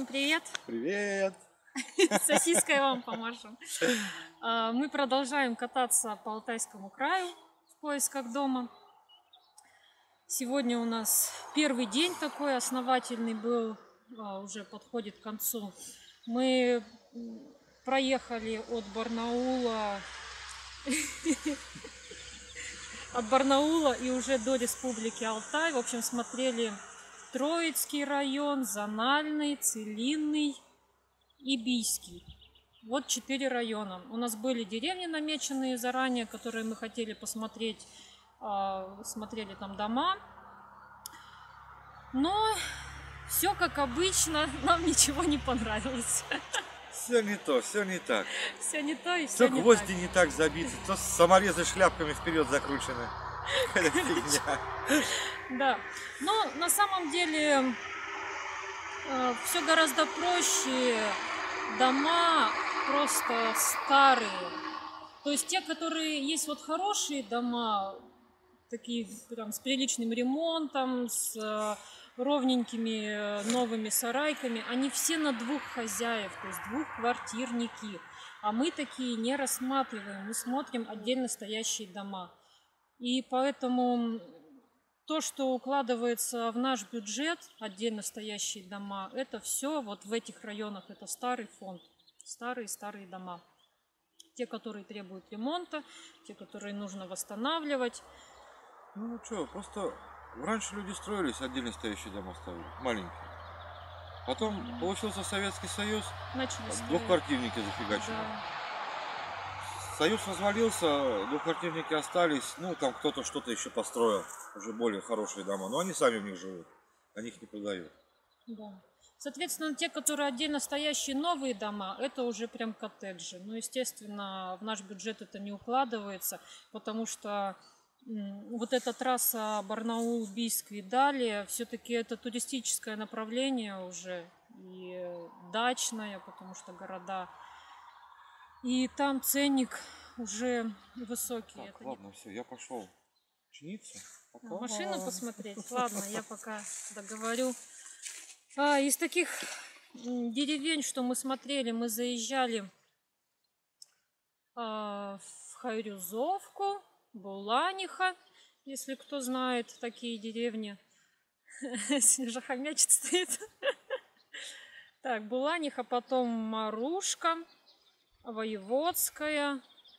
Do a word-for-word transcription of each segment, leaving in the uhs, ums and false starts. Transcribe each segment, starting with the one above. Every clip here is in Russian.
Всем привет! Привет! Сосиской вам помашем. Мы продолжаем кататься по Алтайскому краю в поисках дома. Сегодня у нас первый день такой основательный был, уже подходит к концу. Мы проехали от Барнаула от Барнаула и уже до Республики Алтай. В общем, смотрели Троицкий район, Зональный, Целинный и Бийский. Вот четыре района. У нас были деревни намеченные заранее, которые мы хотели посмотреть. Смотрели там дома. Но все как обычно, нам ничего не понравилось. Все не то, все не так. Все не то и все все не гвозди так. не так забиты, то саморезы шляпками вперед закручены. Да, но на самом деле все гораздо проще. Дома просто старые. То есть те, которые есть вот хорошие дома, такие прям с приличным ремонтом, с ровненькими новыми сарайками, они все на двух хозяев, то есть двухквартирники. А мы такие не рассматриваем, мы смотрим отдельно стоящие дома. И поэтому то, что укладывается в наш бюджет, отдельно стоящие дома, это все вот в этих районах, это старый фонд, старые-старые дома. Те, которые требуют ремонта, те, которые нужно восстанавливать. Ну что, просто раньше люди строились, отдельно стоящие дома ставили, маленькие. Потом получился Советский Союз, двухквартирники зафигачили. Да. Союз развалился, двухквартирники остались, ну там кто-то что-то еще построил, уже более хорошие дома, но они сами в них живут, они их не продают. Да. Соответственно, те, которые отдельно стоящие новые дома, это уже прям коттеджи. Ну, естественно, в наш бюджет это не укладывается, потому что вот эта трасса Барнаул-Бийск и далее, все-таки это туристическое направление уже и дачное, потому что города. И там ценник уже высокий. Так, это ладно, не... все, я пошел чиниться. Пока. Машину посмотреть? Ладно, я пока договорю. А, из таких деревень, что мы смотрели, мы заезжали а, в Хайрюзовку, Буланиха, если кто знает такие деревни. Снежа хомячит стоит. Так, Буланиха, потом Марушка, Воеводская.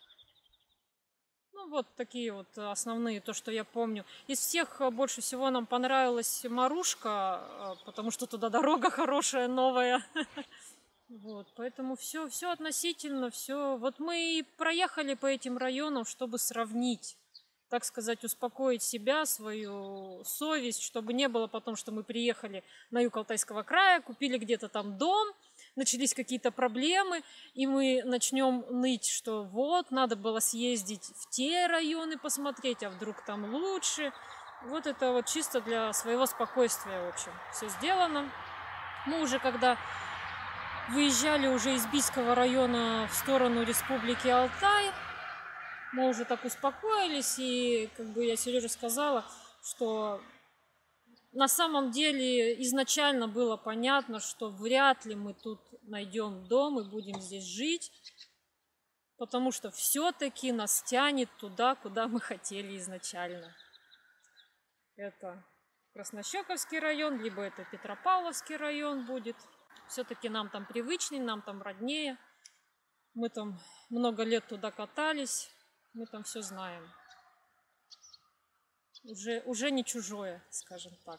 Ну, вот такие вот основные, то, что я помню. Из всех больше всего нам понравилась Марушка, потому что туда дорога хорошая, новая. Вот, поэтому все, все относительно, все. Вот мы и проехали по этим районам, чтобы сравнить, так сказать, успокоить себя, свою совесть, чтобы не было потом, что мы приехали на юг Алтайского края, купили где-то там дом, начались какие-то проблемы, и мы начнем ныть, что вот, надо было съездить в те районы посмотреть, а вдруг там лучше. Вот это вот чисто для своего спокойствия, в общем, все сделано. Мы уже когда выезжали уже из Бийского района в сторону Республики Алтай, мы уже так успокоились, и как бы я Сереже сказала, что на самом деле изначально было понятно, что вряд ли мы тут найдем дом и будем здесь жить, потому что все-таки нас тянет туда, куда мы хотели изначально. Это Краснощековский район, либо это Петропавловский район будет. Все-таки нам там привычнее, нам там роднее. Мы там много лет туда катались, мы там все знаем. Уже, уже не чужое, скажем так.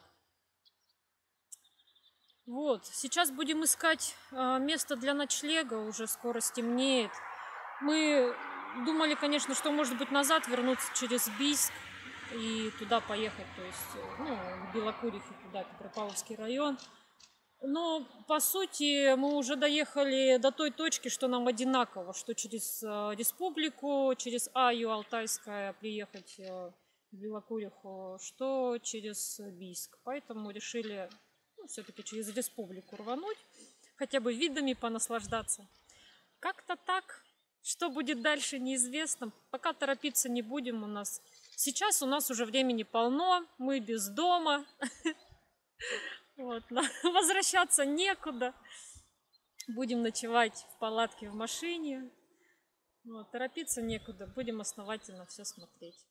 Вот, сейчас будем искать э, место для ночлега, уже скоро стемнеет. Мы думали, конечно, что может быть назад вернуться через Бийск и туда поехать, то есть, ну, в Белокурихе, туда, Петропавловский район. Но, по сути, мы уже доехали до той точки, что нам одинаково, что через э, республику, через Аю Алтайская приехать э, в Белокуриху, что через Бийск. Поэтому решили, ну, все-таки через республику рвануть, хотя бы видами понаслаждаться. Как-то так. Что будет дальше, неизвестно. Пока торопиться не будем у нас. Сейчас у нас уже времени полно, мы без дома. Вот, возвращаться некуда. Будем ночевать в палатке в машине. Вот, торопиться некуда. Будем основательно все смотреть.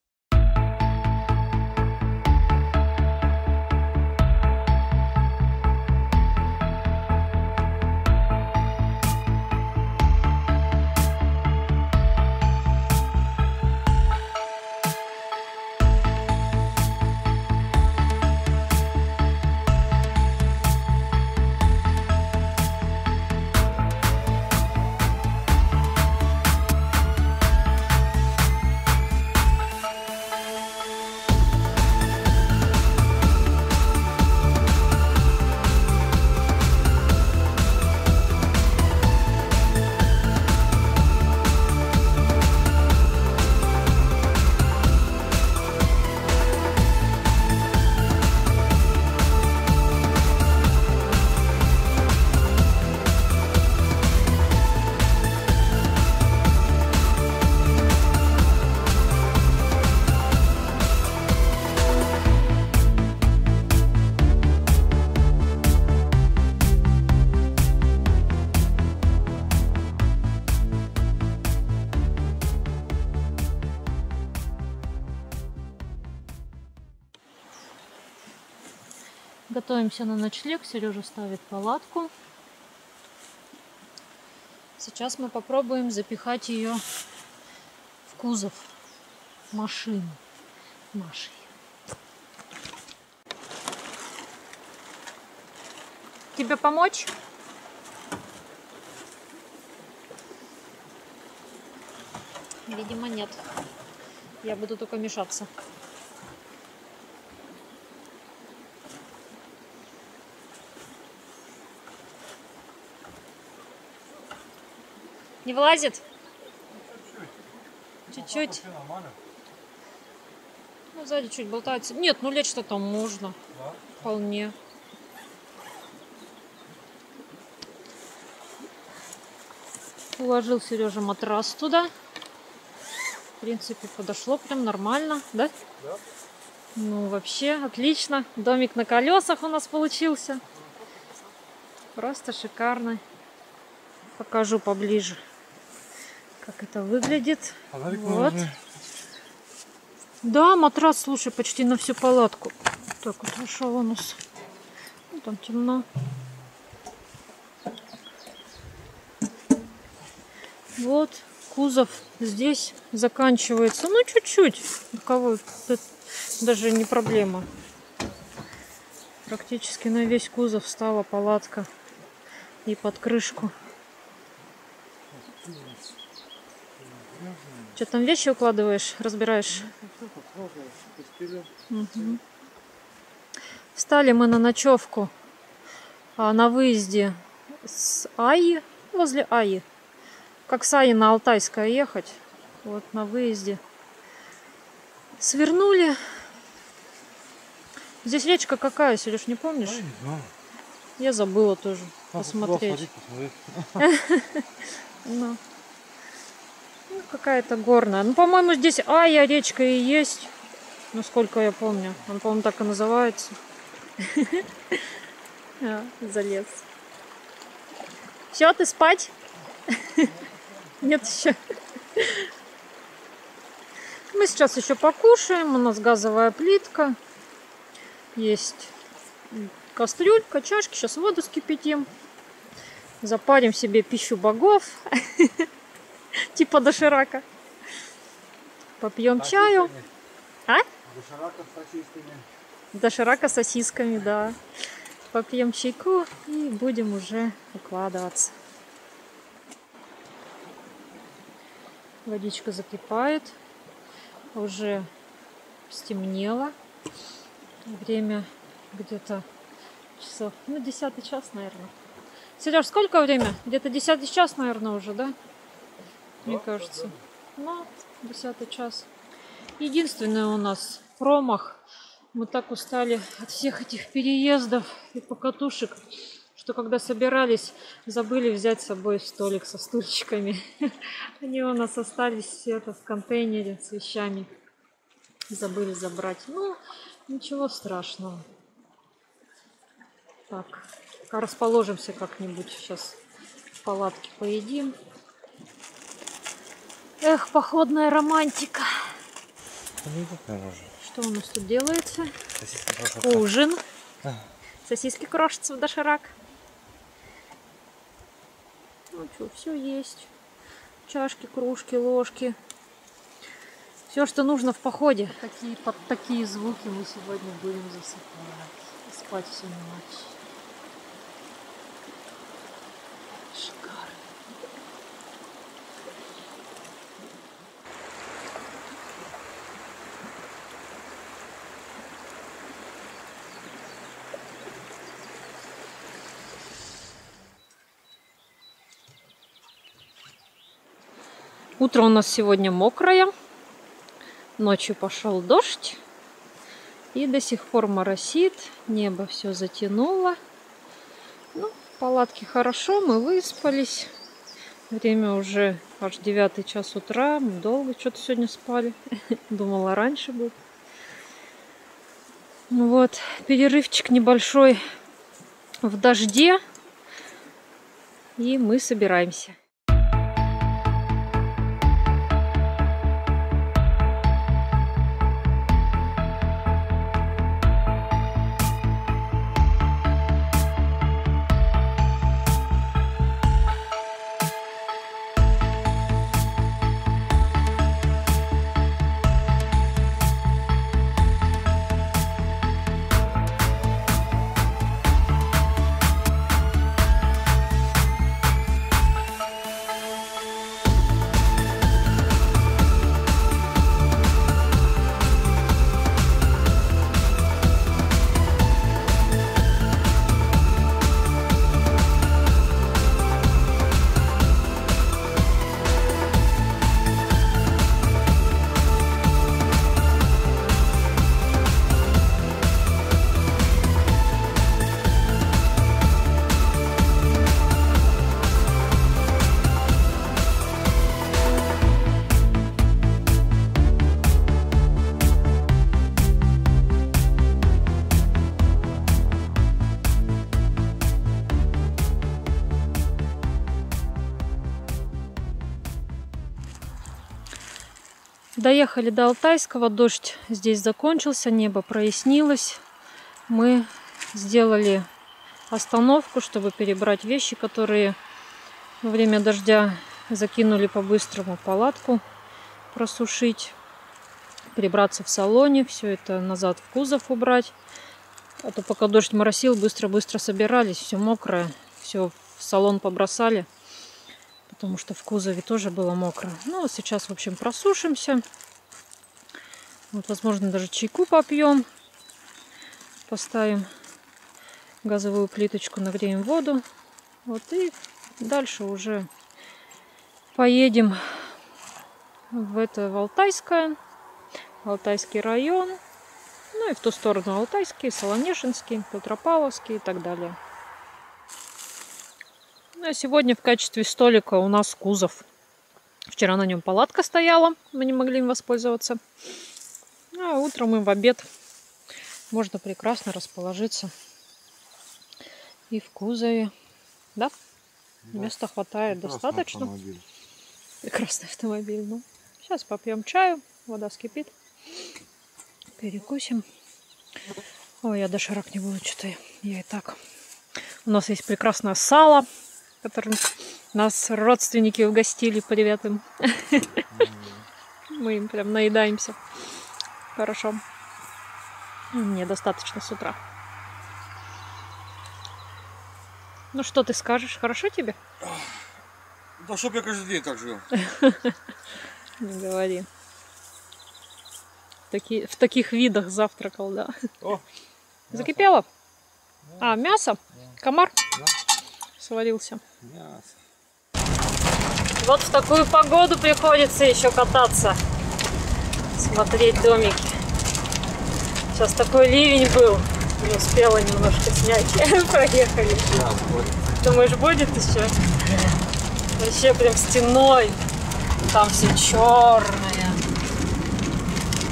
Готовимся на ночлег. Сережа ставит палатку. Сейчас мы попробуем запихать ее в кузов машины нашей. Тебе помочь? Видимо, нет. Я буду только мешаться. Не вылазит? Чуть-чуть. Ну, сзади чуть болтается. Нет, ну лечь-то там можно. Да? Вполне. Уложил Сережа матрас туда. В принципе, подошло прям нормально, да? Да. Ну, вообще, отлично. Домик на колесах у нас получился. Просто шикарно. Покажу поближе, как это выглядит. Вот. Да, матрас, слушай, почти на всю палатку. Так вот вышел у нас. Ну, там темно. Вот кузов здесь заканчивается. Ну, чуть-чуть. У кого даже не проблема. Практически на весь кузов встала палатка и под крышку. Что там, вещи укладываешь, разбираешь? Угу. Встали мы на ночевку а, на выезде с Аи, возле Аи. Как с Аи на Алтайское ехать. Вот на выезде. Свернули. Здесь речка какая, Сереж, не помнишь? Я не знаю. Я забыла тоже а, посмотреть. Ну. Ну, какая-то горная. Ну, по-моему, здесь Ая речка и есть. Насколько я помню. Он, по-моему, так и называется. Залез. Все, ты спать? Нет еще. Мы сейчас еще покушаем. У нас газовая плитка. Есть кастрюлька, чашки. Сейчас воду скипятим. Запарим себе пищу богов. Типа доширака. Попьем чаю. А? Доширака с сосисками. Доширака с сосисками, да. Попьем чайку и будем уже укладываться. Водичка закипает. Уже стемнело. Время где-то часов, ну, десятый час, наверное. Сереж, сколько время? Где-то десятый час, наверное, уже, да? Мне кажется. Ну, десятый час. Единственный у нас промах. Мы так устали от всех этих переездов и покатушек, что когда собирались, забыли взять с собой столик со стульчиками. Они у нас остались все это в контейнере с вещами. Забыли забрать. Ну, ничего страшного. Так, расположимся как-нибудь. Сейчас в палатке поедим. Эх, походная романтика. Что у нас тут делается? Ужин. А. Сосиски крошатся в доширак. Ну что, все есть. Чашки, кружки, ложки. Все, что нужно в походе. Такие, под такие звуки мы сегодня будем засыпать. И спать всю ночь. Шикарно. Утро у нас сегодня мокрое. Ночью пошел дождь. И до сих пор моросит. Небо все затянуло. Ну, в палатке хорошо, мы выспались. Время уже аж девятый час утра. Мы долго что-то сегодня спали. Думала, раньше будет. Ну вот, перерывчик небольшой в дожде. И мы собираемся. Доехали до Алтайского, дождь здесь закончился, небо прояснилось. Мы сделали остановку, чтобы перебрать вещи, которые во время дождя закинули по-быстрому, палатку просушить, прибраться в салоне, все это назад в кузов убрать. А то пока дождь моросил, быстро-быстро собирались, все мокрое, все в салон побросали. Потому что в кузове тоже было мокро. Ну, вот сейчас, в общем, просушимся. Вот, возможно, даже чайку попьем. Поставим газовую плиточку, нагреем воду. Вот, и дальше уже поедем в это, в Алтайское, в Алтайский район. Ну, и в ту сторону Алтайский, Солонешинский, Петропавловский и так далее. Ну, а сегодня в качестве столика у нас кузов. Вчера на нем палатка стояла, мы не могли им воспользоваться. А утром и в обед можно прекрасно расположиться и в кузове. Да? Да. Места хватает достаточно. Автомобиль. Прекрасный автомобиль. Ну, сейчас попьем чаю, вода вскипит. Перекусим. Ой, я доширак не буду, что-то я и так. У нас есть прекрасное сало, которым нас родственники угостили, привет им. Мы им прям наедаемся. Хорошо. Мне достаточно с утра. Ну что ты скажешь? Хорошо тебе? Да чтоб я каждый день так жил. Не говори. Таки, в таких видах завтракал, да. О, закипело? Да. А, мясо? Да. Комар? Да. Свалился. Мясо. Вот в такую погоду приходится еще кататься. Смотреть домики. Сейчас такой ливень был. Не успела немножко снять. Проехали. Да, думаешь, будет еще? Да. Вообще прям стеной. Там все черное.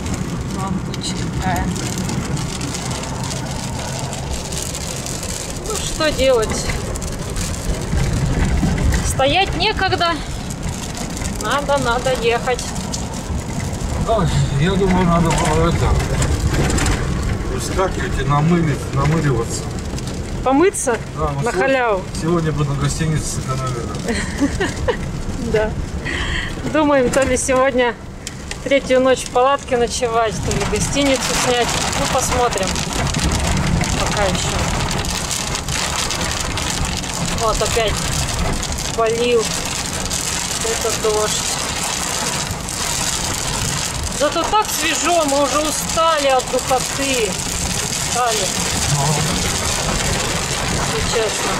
Вон туча такая. Ну что делать? Стоять некогда. Надо, надо ехать. Ой, я думаю, надо было это выскакивать и намылить, намыливаться. Помыться? Да, на халяву. Сегодня бы на гостинице сэкономили. Да. Думаем, то ли сегодня третью ночь в палатке ночевать, то ли гостиницу снять. Ну, посмотрим. Пока еще. Вот опять полил этот дождь. Зато так свежо, мы уже устали от духоты. Устали. Честно.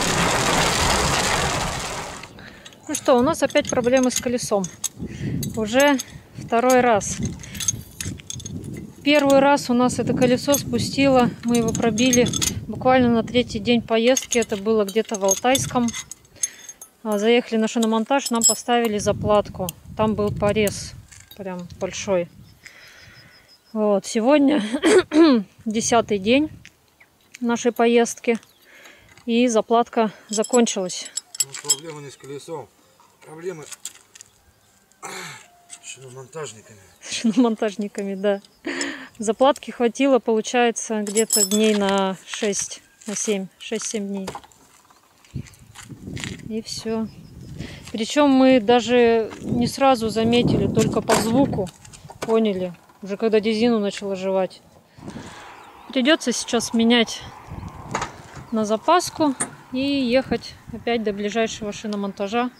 Ну что, у нас опять проблемы с колесом. Уже второй раз. Первый раз у нас это колесо спустило, мы его пробили буквально на третий день поездки. Это было где-то в Алтайском. Заехали на шиномонтаж, нам поставили заплатку. Там был порез прям большой. Вот, сегодня десятый день нашей поездки. И заплатка закончилась. Ну, проблема не с колесом. Проблемы с шиномонтажниками. С шиномонтажниками, да. Заплатки хватило, получается, где-то дней на шесть, на семь, шесть-семь дней. И все. Причем мы даже не сразу заметили, только по звуку поняли, уже когда резину начала жевать. Придется сейчас менять на запаску и ехать опять до ближайшего шиномонтажа.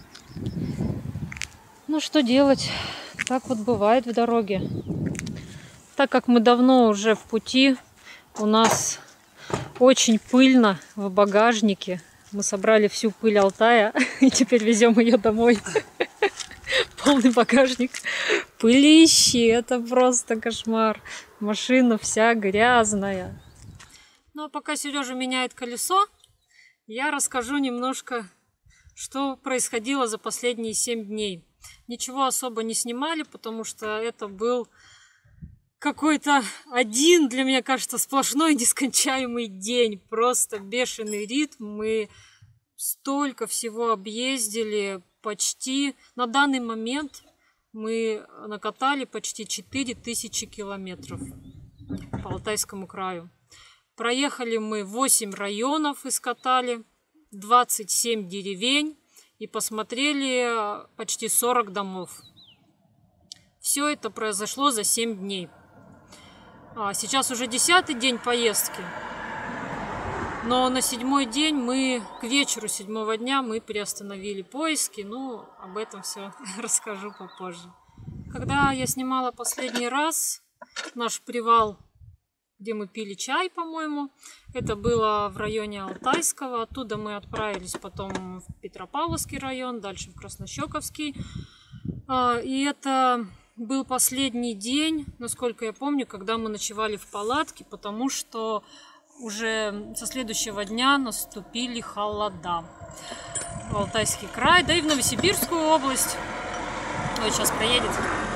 Ну что делать? Так вот бывает в дороге. Так как мы давно уже в пути, у нас очень пыльно в багажнике. Мы собрали всю пыль Алтая и теперь везем ее домой. Полный багажник пылищи. Это просто кошмар. Машина вся грязная. Ну а пока Сережа меняет колесо, я расскажу немножко, что происходило за последние семь дней. Ничего особо не снимали, потому что это был какой-то один, для меня кажется, сплошной нескончаемый день. Просто бешеный ритм. Мы столько всего объездили, почти на данный момент мы накатали почти четыре тысячи километров по Алтайскому краю. Проехали мы восемь районов, искатали двадцать семь деревень и посмотрели почти сорок домов. Все это произошло за семь дней. А сейчас уже десятый день поездки. Но на седьмой день мы, к вечеру седьмого дня, мы приостановили поиски. Ну, об этом все расскажу попозже. Когда я снимала последний раз наш привал, где мы пили чай, по-моему. Это было в районе Алтайского. Оттуда мы отправились потом в Петропавловский район, дальше в Краснощековский. И это был последний день, насколько я помню, когда мы ночевали в палатке, потому что уже со следующего дня наступили холода в Алтайский край, да и в Новосибирскую область. Ой, сейчас проедет.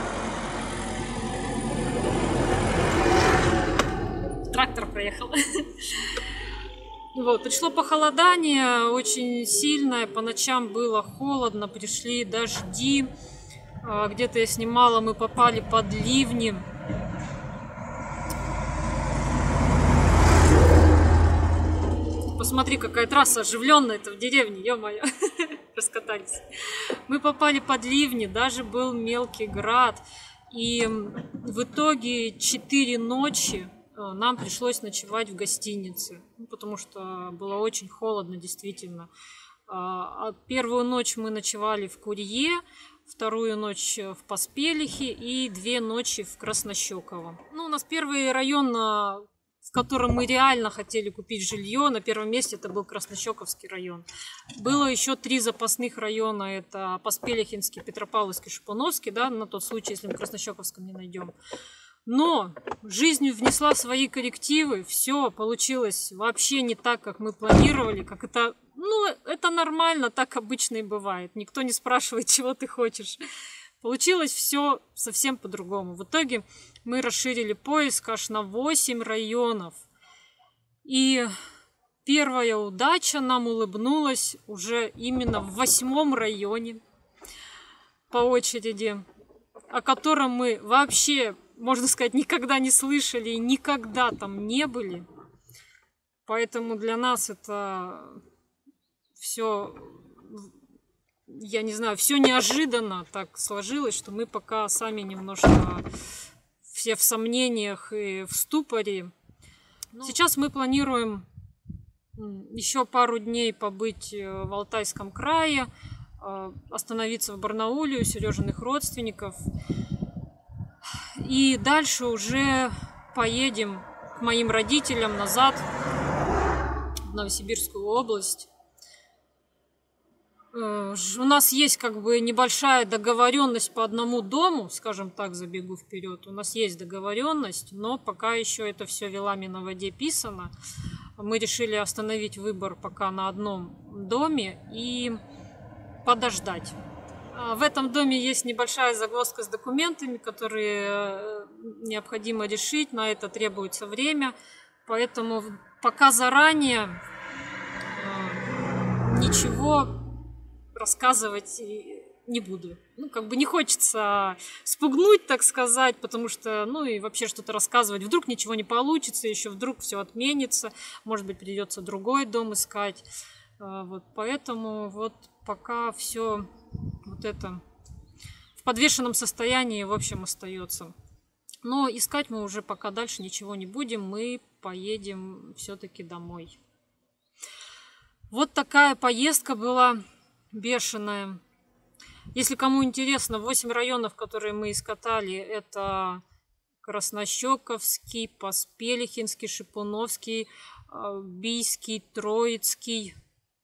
Трактор проехал. Вот, пришло похолодание очень сильное, по ночам было холодно, пришли дожди. Где-то я снимала, мы попали под ливни. Посмотри, какая трасса оживленная, это в деревне, ё-моё, раскатались. Мы попали под ливни, даже был мелкий град. И в итоге четыре ночи нам пришлось ночевать в гостинице, потому что было очень холодно, действительно. Первую ночь мы ночевали в Курье, вторую ночь в Поспелихе и две ночи в Краснощеково. Ну, у нас первый район, в котором мы реально хотели купить жилье, на первом месте это был Краснощековский район. Было еще три запасных района, это Поспелихинский, Петропавловский, Шипуновский, да, на тот случай, если мы в Краснощековском не найдем. Но жизнь внесла свои коррективы, все получилось вообще не так, как мы планировали, как это, ну, это нормально, так обычно и бывает. Никто не спрашивает, чего ты хочешь. Получилось все совсем по-другому. В итоге мы расширили поиск аж на восемь районов. И первая удача нам улыбнулась уже именно в восьмом районе по очереди, о котором мы вообще, можно сказать, никогда не слышали и никогда там не были. Поэтому для нас это все, я не знаю, все неожиданно так сложилось, что мы пока сами немножко все в сомнениях и в ступоре. Сейчас мы планируем еще пару дней побыть в Алтайском крае, остановиться в Барнауле у Сережиных родственников. И дальше уже поедем к моим родителям назад в Новосибирскую область. У нас есть как бы небольшая договоренность по одному дому, скажем так, забегу вперед. У нас есть договоренность, но пока еще это все вилами на воде писано. Мы решили остановить выбор пока на одном доме и подождать. В этом доме есть небольшая загвоздка с документами, которые необходимо решить. На это требуется время. Поэтому пока заранее ничего рассказывать не буду. Ну, как бы не хочется спугнуть, так сказать, потому что, ну, и вообще что-то рассказывать. Вдруг ничего не получится, еще вдруг все отменится. Может быть, придется другой дом искать. Вот, поэтому вот пока все вот это в подвешенном состоянии, в общем, остается. Но искать мы уже пока дальше ничего не будем. Мы поедем все-таки домой. Вот такая поездка была бешеная. Если кому интересно, восемь районов, которые мы искатали, это Краснощековский, Поспелихинский, Шипуновский, Бийский, Троицкий,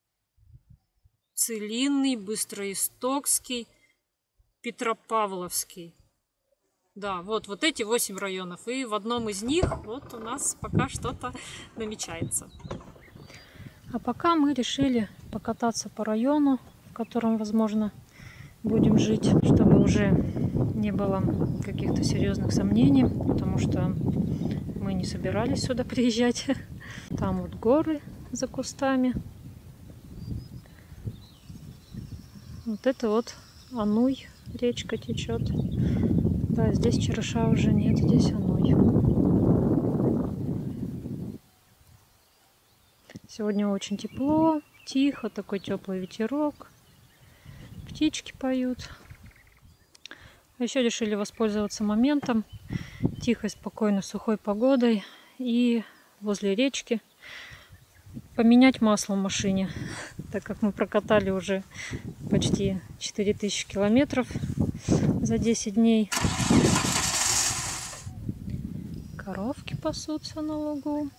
Целинный, Быстроистокский, Петропавловский. Да, вот, вот эти восемь районов. И в одном из них вот у нас пока что-то намечается. А пока мы решили покататься по району, в котором, возможно, будем жить, чтобы уже не было каких-то серьезных сомнений, потому что мы не собирались сюда приезжать. Там вот горы за кустами. Вот это вот Ануй, речка течет. Да, здесь Череша уже нет, здесь Ануй. Сегодня очень тепло, тихо, такой теплый ветерок. Птички поют. А еще решили воспользоваться моментом, тихой, спокойной, сухой погодой и возле речки поменять масло в машине, так как мы прокатали уже почти четыре тысячи километров за десять дней. Коровки пасутся на лугу.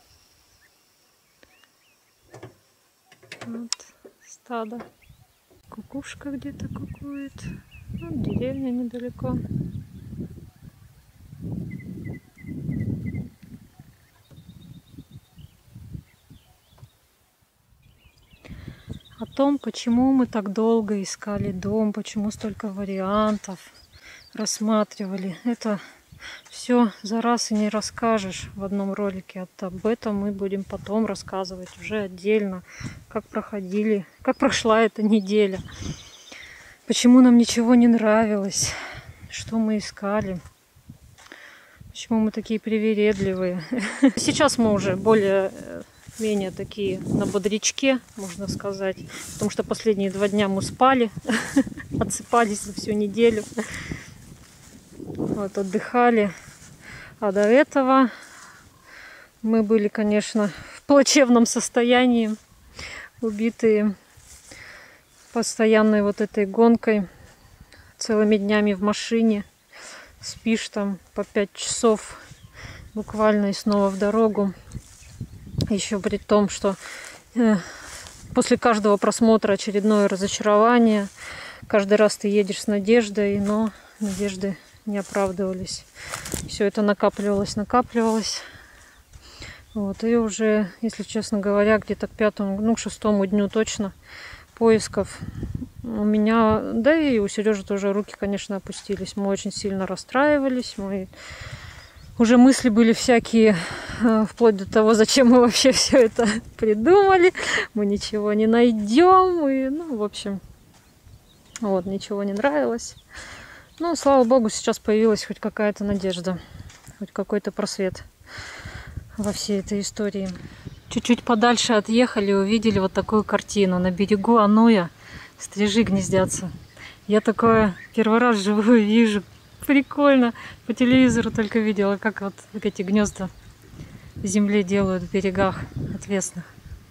Вот стадо. Кукушка где-то кукует. Вот деревня недалеко. О том, почему мы так долго искали дом, почему столько вариантов рассматривали. Это все за раз и не расскажешь в одном ролике. Об этом мы будем потом рассказывать уже отдельно, как проходили, как прошла эта неделя. Почему нам ничего не нравилось, что мы искали, почему мы такие привередливые. Сейчас мы уже более-менее такие на бодрячке, можно сказать, потому что последние два дня мы спали, отсыпались за всю неделю. Вот, отдыхали. А до этого мы были, конечно, в плачевном состоянии, убитые постоянной вот этой гонкой, целыми днями в машине. Спишь там по пять часов буквально и снова в дорогу. Еще при том, что э, после каждого просмотра очередное разочарование. Каждый раз ты едешь с надеждой, но надежды не оправдывались. Все это накапливалось, накапливалось. Вот, и уже, если честно говоря, где-то к пятому, ну, к шестому дню точно поисков у меня, да и у Сережи тоже руки, конечно, опустились. Мы очень сильно расстраивались. Мы... Уже мысли были всякие вплоть до того, зачем мы вообще все это придумали. Мы ничего не найдем. И, ну, в общем, вот, ничего не нравилось. Ну, слава богу, сейчас появилась хоть какая-то надежда, хоть какой-то просвет во всей этой истории. Чуть-чуть подальше отъехали, увидели вот такую картину. На берегу Ануя стрижи гнездятся. Я такое первый раз вживую вижу. Прикольно. По телевизору только видела, как вот эти гнезда в земле делают в берегах отвесных.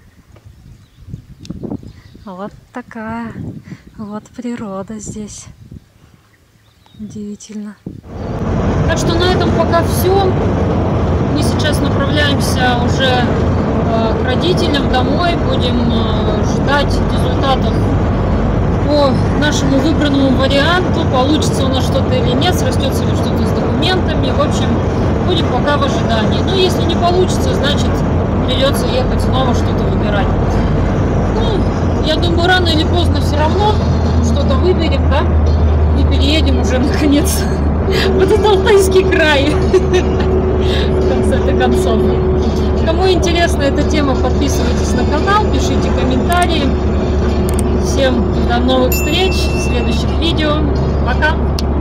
Вот такая вот природа здесь. Удивительно. Так что на этом пока все. Мы сейчас направляемся уже к родителям домой. Будем ждать результатов по нашему выбранному варианту. Получится у нас что-то или нет, срастется ли что-то с документами. В общем, будем пока в ожидании. Ну, если не получится, значит, придется ехать снова что-то выбирать. Ну, я думаю, рано или поздно все равно что-то выберем, да? И переедем уже, наконец, в этот Алтайский край. В конце-то концов. Кому интересна эта тема, подписывайтесь на канал, пишите комментарии. Всем до новых встреч в следующих видео. Пока!